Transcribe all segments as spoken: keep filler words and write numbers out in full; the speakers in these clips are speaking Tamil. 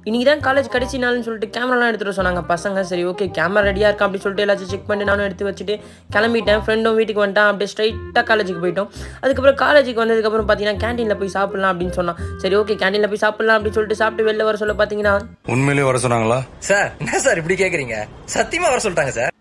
இன்னைக்கு தான் காலேஜ் கடைசி நாள்னு சொல்லிட்டு கேமராலாம் எடுத்துகிட்டு சொன்னாங்க பசங்க. சரி ஓகே கேமரா ரெடியாக இருக்கா அப்படின்னு சொல்லிட்டு எல்லாத்தையும் செக் பண்ணிட்டு நானும் எடுத்து வச்சுட்டு கிளம்பிட்டேன். ஃப்ரெண்டும் வீட்டுக்கு வந்துட்டான். அப்படியே ஸ்ட்ரைட்டாக காலேஜுக்கு போயிட்டோம். அதுக்கப்புறம் காலேஜுக்கு வந்ததுக்கப்புறம் பார்த்தீங்கன்னா கேன்டீனில் போய் சாப்பிட்லாம் அப்படின்னு சொன்னான். சரி ஓகே கேன்டீனில் போய் சாப்பிட்லாம் அப்படின்னு சொல்லிட்டு சாப்பிட்டு வெளில வர சொல்ல பார்த்தீங்கன்னா உண்மையிலேயே வர சொன்னாங்களா சார்? என்ன சார் இப்படி கேட்குறீங்க? சத்தியமா வர சொல்லிட்டாங்க சார்.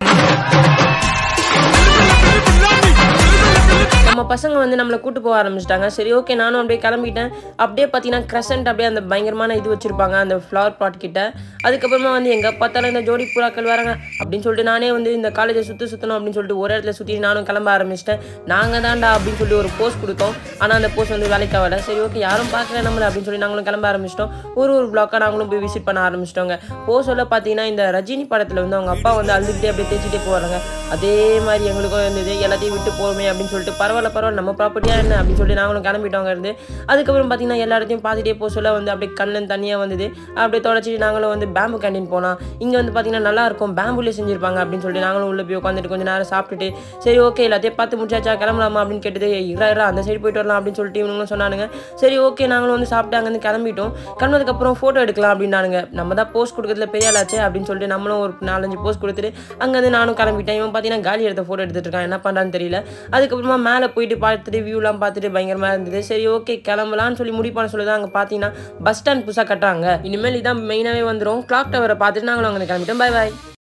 நம்ம பசங்க வந்து நம்மளை கூட்டு போக ஆரம்பிச்சிட்டாங்க. சரி ஓகே நானும் அப்படியே கிளம்பிட்டேன். அப்படியே பார்த்தீங்கன்னா கிரசன்ட் அப்படியே அந்த பயங்கரமான இது வச்சிருப்பாங்க அந்த ஃப்ளவர் பாட் கிட்ட. அதுக்கப்புறமா வந்து எங்கே பார்த்தாலும் இந்த ஜோடி புறாக்கள் வராங்க அப்படின்னு சொல்லிட்டு நானே வந்து இந்த காலேஜை சுற்றி சுற்றணும் அப்படின்னு சொல்லிட்டு ஒரு இடத்துல சுற்றி நானும் கிளம்ப ஆரம்பிச்சிட்டேன். நாங்கள் தான்டா அப்படின்னு சொல்லிட்டு ஒரு போஸ்ட் கொடுத்தோம். ஆனால் அந்த போஸ்ட் வந்து வேலைக்கு ஆகலை. சரி ஓகே யாரும் பார்க்கல நம்மளை அப்படின்னு சொல்லி நாங்களும் கிளம்ப ஆரம்பிச்சிட்டோம். ஒரு ஒரு பிளாக்காக நாங்களும் போய் விசிட் பண்ண ஆரம்பிச்சிட்டோங்க. போஸ்டில் பார்த்தீங்கன்னா இந்த ரஜினி படத்தில் வந்து அவங்க அப்பா வந்து அழுதுகிட்டே அப்படியே தேய்ச்சிட்டே போவாங்க. அதே மாதிரி எங்களுக்கும் இருந்தது. எல்லாத்தையும் விட்டு போகிறோமே அப்படின்னு சொல்லிட்டு பரவாயில்ல பரவாயில்ல நம்ம ப்ராப்பர்ட்டியாக என்ன அப்படின்னு சொல்லி நாங்களும் கிளம்பிட்டோங்க இருந்து. அதுக்கப்புறம் பார்த்தீங்கன்னா எல்லா இடத்தையும் பார்த்துட்டே போக சொல்ல வந்து அப்படியே கண்ணில் தனியாக வந்தது. அப்படியே தொடச்சிட்டு நாங்களும் வந்து பேம்பு கேண்டீன் போனோம். இங்கே வந்து பார்த்தீங்கன்னா நல்லா இருக்கும் பேம்புலேயே செஞ்சுருப்பாங்க அப்படின்னு சொல்லிட்டு நாங்களும் உள்ளே போய் உட்காந்துட்டு கொஞ்சம் நேரம் சாப்பிட்டுட்டு சரி ஓகே எல்லாத்தையும் பார்த்து முடிச்சாச்சா கிளம்பலாமா அப்படின்னு கேட்டது. இரா இரா அந்த சைடு போயிட்டு வரலாம் அப்படின்னு சொல்லிட்டு இவங்களும் சொன்னானுங்க. சரி ஓகே நாங்களும் வந்து சாப்பிட்டு அங்கேருந்து கிளம்பிட்டோம். கிளம்புறதுக்கப்புறம் ஃபோட்டோ எடுக்கலாம் அப்படின்னானுங்க. நம்ம தான் போஸ்ட் கொடுக்குறதுல பெரிய ஆளாச்சு அப்படின்னு சொல்லிட்டு நம்மளும் ஒரு நாலஞ்சு போஸ்ட் கொடுத்துட்டு அங்கேருந்து நானும் கிளம்பிட்டேன். இவன் பார்த்தீங்கன்னா காலி எடுத்த ஃபோட்டோ எடுத்துட்டு இருக்கான். என்ன பண்ணுறான்னு தெரியல. அதுக்கப்புறமா மேலே போயிட்டு பார்த்துட்டு வியூலாம் பார்த்துட்டு பயங்கரமாக இருந்தது. சரி ஓகே கிளம்பலான்னு சொல்லி முடிப்பான சொல்லுதான். அங்கே பார்த்தீங்கன்னா பஸ் ஸ்டாண்ட் புதுசாக கட்டுறாங்க. இனிமேல் இதான் மெயினாகவே வந்துடும். கிளாக் டவரை பார்த்துட்டு நாங்களும் அங்கே கிளம்பிட்டோம். பாய் பாய்.